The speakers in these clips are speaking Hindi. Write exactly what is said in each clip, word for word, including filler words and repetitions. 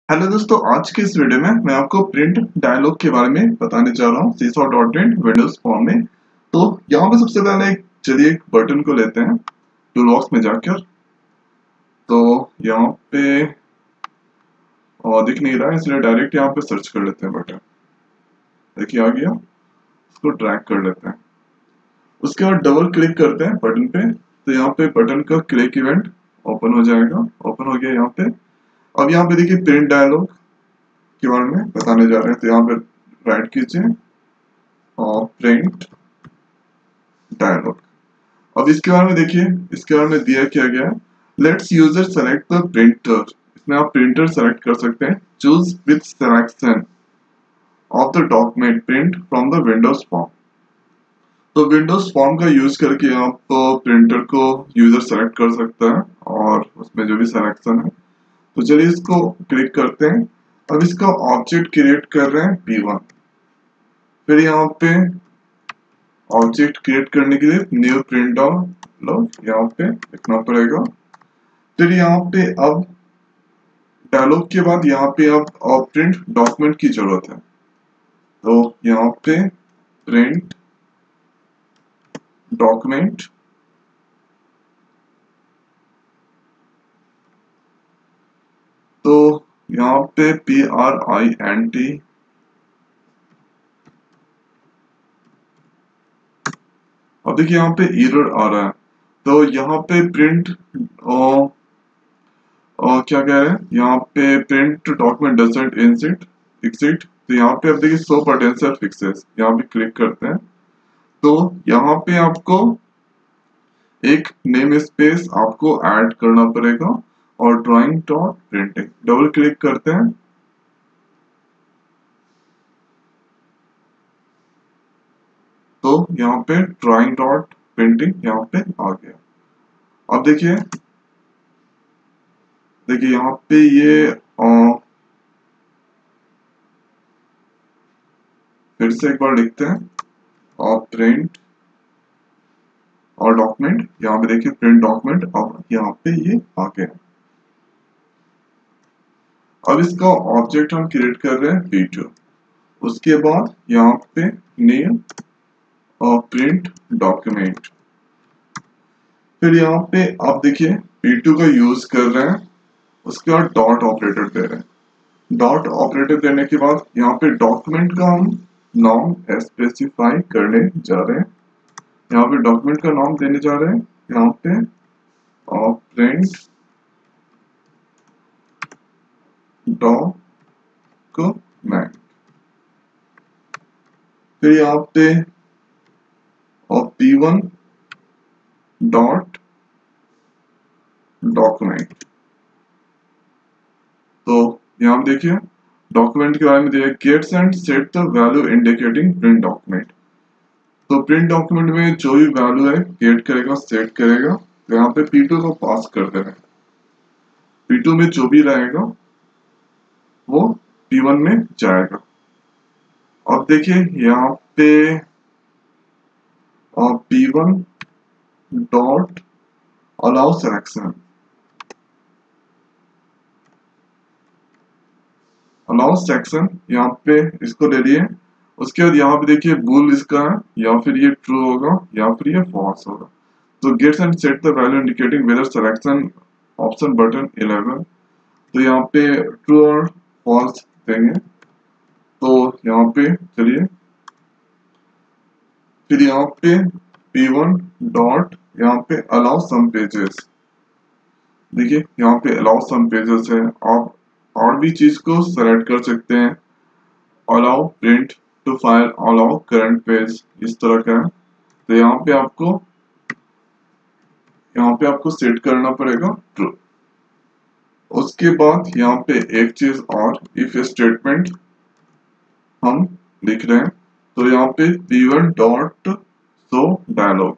हेलो दोस्तों, आज के इस वीडियो में मैं आपको प्रिंट डायलॉग के बारे में बताने जा रहा हूँ सीसॉ डॉट प्रिंट विंडोज फॉर्म में। तो यहाँ पे सबसे पहले एक चलिए एक बटन को लेते हैं टूल बॉक्स में जाकर। तो यहाँ पे और दिख नहीं रहा है इसलिए डायरेक्ट यहाँ पे सर्च कर लेते हैं बटन। देखिए आ गया, इसको ड्रैग कर लेते हैं। उसके बाद डबल क्लिक करते हैं बटन पे, तो यहाँ पे बटन का क्लिक इवेंट ओपन हो जाएगा। ओपन हो गया यहाँ पे। अब यहाँ पे देखिए प्रिंट डायलॉग के बारे में बताने जा रहे हैं, तो यहाँ पे राइट कीजिए और प्रिंट डायलॉग। अब इसके बारे में देखिए, इसके बारे में दिया क्या गया है। Let's user select the printer. इसमें आप प्रिंटर सेलेक्ट कर सकते हैं। Choose with selection of the document print from the windows form. तो विंडोज फॉर्म का यूज करके आप प्रिंटर को यूजर सेलेक्ट कर सकता है और उसमें जो भी सिलेक्शन है। तो चलिए इसको क्लिक करते हैं। अब इसका ऑब्जेक्ट क्रिएट कर रहे हैं पी वन। फिर यहाँ पे ऑब्जेक्ट क्रिएट करने के लिए न्यू प्रिंट डायलॉग यहाँ पे लिखना पड़ेगा। फिर यहाँ पे अब डायलॉग के बाद यहाँ पे अब प्रिंट डॉक्यूमेंट की जरूरत है। तो यहाँ पे प्रिंट डॉक्यूमेंट, तो यहाँ पे P R I N T, अब देखिए यहाँ पे एरर आ रहा है। तो यहाँ पे प्रिंट और, और क्या कह रहे हैं, यहाँ पे print document doesn't insist exit. तो यहाँ पे अब देखिए सो पोटेंशियल फिक्सेस, यहाँ पे क्लिक करते हैं। तो यहाँ पे आपको एक नेम स्पेस आपको ऐड करना पड़ेगा और drawing dot printing double click करते हैं। तो यहाँ पे ड्राइंग डॉट प्रिंटिंग यहाँ पे आ गया। अब देखिए देखिए यहाँ पे ये आ, फिर से एक बार लिखते हैं और प्रिंट और डॉक्यूमेंट, यहाँ पे देखिए प्रिंट डॉक्यूमेंट, अब यहाँ पे ये आ गया। अब इसका ऑब्जेक्ट हम क्रिएट कर रहे हैं पी टू। उसके बाद यहाँ पे नेम और प्रिंट डॉक्यूमेंट। फिर यहाँ पे आप देखिए पी टू का यूज कर रहे हैं। उसके बाद डॉट ऑपरेटर दे रहे हैं। डॉट ऑपरेटर देने के बाद यहाँ पे डॉक्यूमेंट का हम नाम स्पेसिफाई करने जा रहे हैं। यहाँ पे डॉक्यूमेंट का नाम देने जा रहे हैं यहाँ पे और प्रिंट डॉक्यूमेंट। फिर यहाँ पे और पी वन डॉट डॉक्यूमेंट। तो यहाँ पे देखिए डॉक्यूमेंट के बारे में दिया gets and set the value indicating print document. तो प्रिंट डॉक्यूमेंट में जो भी वैल्यू है गेट करेगा, सेट करेगा। तो यहाँ पे पी टू को पास कर दे रहे हैं। पी टू में जो भी रहेगा वो पी वन में जाएगा। अब देखिए यहाँ पे और P one dot allow selection, allow section यहाँ पे इसको ले लिए। उसके बाद यहाँ पे देखिए बुल इसका है, या फिर ये ट्रू होगा या फिर ये फॉल्स होगा। तो gets and set the value indicating whether selection option button eleven. तो यहाँ पे ट्रू और फॉल्स देंगे। तो यहाँ पे चलिए फिर यहाँ पे पी वन डॉट यहाँ पे अलाउ सम पेजेस। देखिए यहाँ पे अलाउ सम पेजेस है। आप और भी चीज को सेलेक्ट कर सकते हैं। Allow print to file, allow current page, इस तरह का है। तो यहाँ पे आपको यहाँ पे आपको सेट करना पड़ेगा ट्रू। उसके बाद यहाँ पे एक चीज और, इफ स्टेटमेंट हम लिख रहे हैं। तो यहाँ पे P one dot show dialog,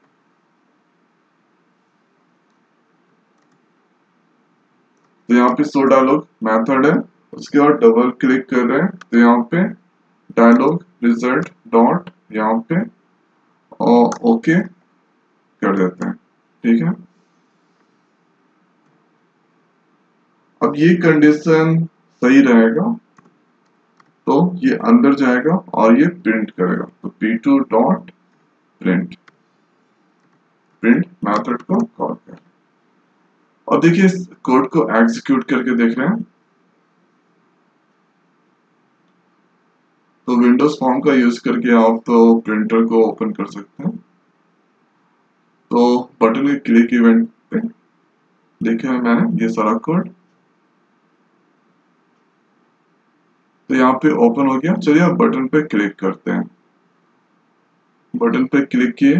तो यहाँ पे शो डायलॉग मेथड है। उसके बाद डबल क्लिक कर रहे हैं तो यहाँ पे डायलॉग रिजल्ट डॉट यहाँ पे और ओके कर देते हैं। ठीक है, अब ये कंडीशन सही रहेगा तो ये अंदर जाएगा और ये प्रिंट करेगा। तो P two dot print print method को कॉल करें और देखिए इस कोड को एग्जीक्यूट करके देख रहे हैं तो विंडोज फॉर्म का यूज करके आप तो प्रिंटर को ओपन कर सकते हैं। तो बटन के क्लिक इवेंट पे देखा है मैंने ये सारा कोड, तो यहाँ पे ओपन हो गया। चलिए आप बटन पे क्लिक करते हैं। बटन पे क्लिक किए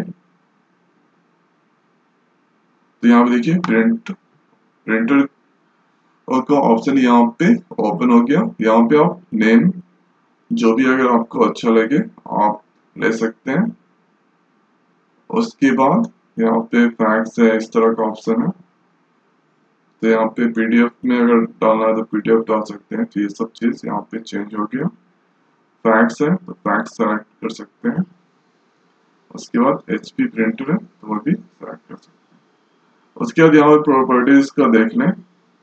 तो यहाँ पे देखिए प्रिंट प्रिंटर का ऑप्शन यहाँ पे ओपन हो गया। यहाँ पे आप नेम जो भी अगर आपको अच्छा लगे आप ले सकते हैं। उसके बाद यहाँ पे फैक्स है, इस तरह का ऑप्शन है। तो यहाँ पे पीडीएफ में अगर डालना है तो पीडीएफ डाल सकते हैं। तो ये सब चीज यहाँ पे चेंज हो गया। फैक्स है तो फैक्स सेलेक्ट कर सकते हैं। उसके बाद एचपी प्रिंटर है तो वो भी सेलेक्ट कर सकते हैं। उसके बाद यहाँ पे प्रॉपर्टीज का देख लें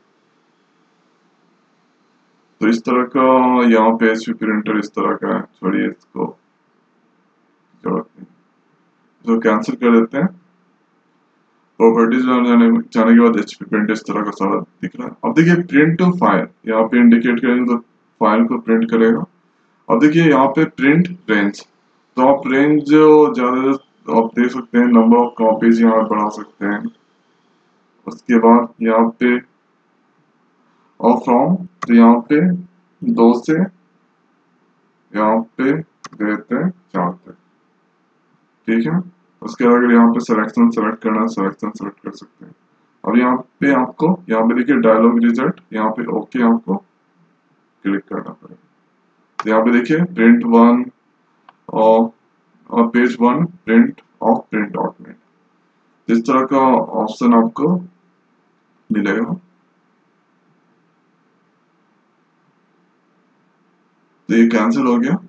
तो इस तरह का यहाँ पे एचपी प्रिंटर इस तरह का है। छोड़िए इसको, जरूरत नहीं, तो कैंसिल कर देते हैं। प्रॉपर्टीज जाने जाने के बाद एचपी प्रिंट इस तरह का सारा दिख रहा है। अब देखिए प्रिंट टू फाइल यहाँ पे इंडिकेट करेंगे तो फाइल को प्रिंट करेगा। अब देखिए यहाँ पे प्रिंट रेंज, तो आप रेंज जो ज्यादा आप देख सकते हैं, नंबर ऑफ कॉपीज यहाँ बढ़ा सकते हैं। उसके बाद यहाँ पे और फ्रॉम तो यहाँ पे दो से यहाँ पे देते हैं चार तक, ठीक है। उसके बाद अगर यहाँ पे सिलेक्शन सेलेक्ट करना है सिलेक्शन सेलेक्ट कर सकते हैं। अब यहाँ पे आपको यहाँ पे देखिए डायलॉग रिजल्ट, यहाँ पे ओके आपको क्लिक करना पड़ेगा। तो यहाँ पे देखिए प्रिंट वन और, और page one print of print document, इस तरह का ऑप्शन आपको मिलेगा। तो ये कैंसिल हो गया।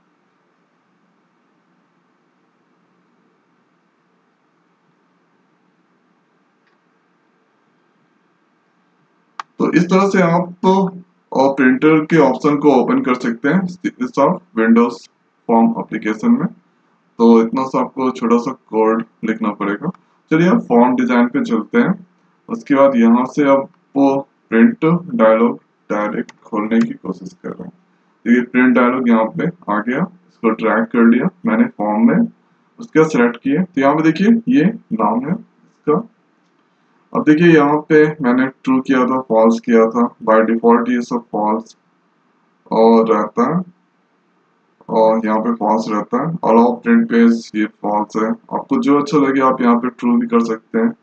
तो इस तरह से आप और प्रिंटर के ऑप्शन को ओपन कर सकते हैं इस विंडोज फॉर्म एप्लीकेशन में। तो इतना सा आपको छोटा सा कोड लिखना पड़ेगा। चलिए आप फॉर्म डिजाइन पे चलते हैं। उसके बाद यहाँ से आप वो प्रिंट डायलॉग डायरेक्ट खोलने की कोशिश कर रहे हैं। तो ये प्रिंट डायलॉग यहाँ पे आ गया, इसको ड्रैग कर लिया मैंने फॉर्म में। उसके बाद सेलेक्ट किए तो यहाँ पे देखिए ये नाम है इसका। अब देखिए यहाँ पे मैंने ट्रू किया था, फॉल्स किया था। बाय डिफॉल्ट ये सब फॉल्स और रहता है और यहाँ पे फॉल्स रहता है। अलाउ प्रिंट पेज ये फॉल्स है। आपको जो अच्छा लगे आप यहाँ पे ट्रू भी कर सकते हैं।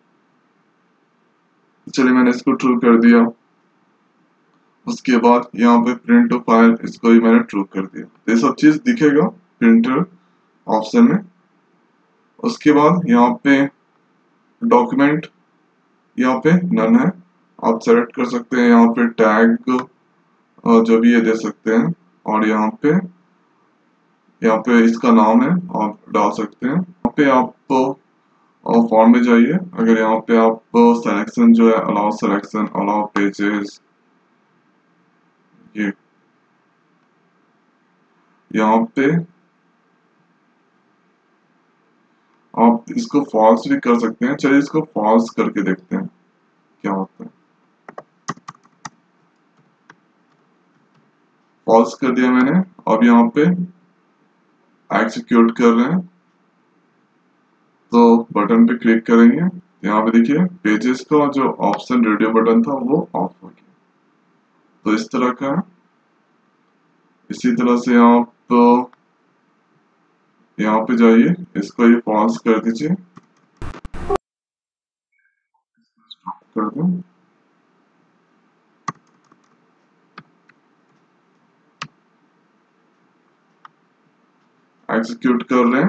चलिए मैंने इसको ट्रू कर दिया। उसके बाद यहाँ पे प्रिंट टू फाइल इसको भी मैंने ट्रू कर दिया। ये सब चीज दिखेगा प्रिंटर ऑप्शन में। उसके बाद यहाँ पे डॉक्यूमेंट यहाँ पे नन है, आप सेलेक्ट कर सकते हैं। यहाँ पे टैग जो भी ये दे सकते हैं और यहाँ पे यहाँ पे इसका नाम है आप डाल सकते हैं। यहाँ पे आप फॉर्म में जाइए, अगर यहाँ पे आप सिलेक्शन जो है अलाउ सिलेक्शन अलाउ पेजेस, ये यहाँ पे आप इसको फॉल्स भी कर सकते हैं। चलिए इसको फॉल्स करके देखते हैं क्या होता है। फॉल्स कर दिया मैंने। अब यहाँ पे एग्जीक्यूट कर रहे हैं तो बटन पे क्लिक करेंगे। यहाँ पे देखिए पेजेस का जो ऑप्शन रेडियो बटन था वो ऑफ हो गया। तो इस तरह का है। इसी तरह से आप यहाँ पे जाइए, इसको ये पॉज कर दीजिए, कर दूं। एग्जीक्यूट कर रहे हैं,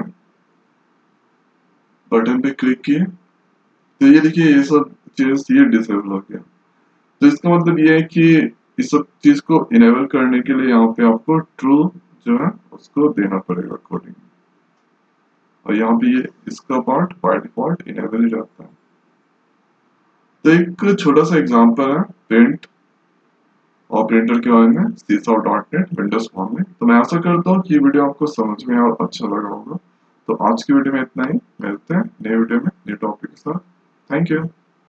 बटन पे क्लिक किए तो ये देखिए ये सब चीज ये डिसेबल हो गया। तो इसका मतलब ये है कि इस सब चीज को इनेबल करने के लिए यहाँ पे आपको ट्रू जो है उसको देना पड़ेगा कोडिंग। और यहाँ पे ये इसका पार्ट बाय डिफॉल्ट इनेबल ही रहता है। तो एक छोटा सा एग्जांपल है प्रिंट और प्रिंटर के बारे में सीसॉफ्ट डॉट नेट विंडोज फॉर्म में। तो मैं आशा करता हूँ कि ये वीडियो आपको समझ में और अच्छा लगा होगा। तो आज की वीडियो में इतना ही, मिलते हैं नए वीडियो में नए टॉपिक के साथ। Thank you.